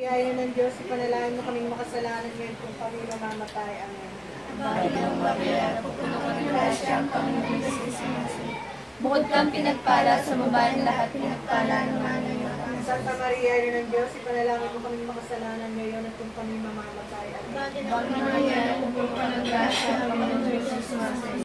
Biyaya ng Diyos, ipanalangin mo kaming makasalanan ngayon kung kami mamamatay. Amen. Panginoong Maria, pupuno ka ng grasya ang Panginoon Jesus. Bukod kang pinagpala sa babaeng lahat, pinagpala naman ang iyong anak. Santa Maria, ina ng Diyos, ipanalangin mo kaming makasalanan ngayon at kung kami mamamatay. Amen. Panginoong Maria, pupuno ka ng grasya ang Panginoon Jesus.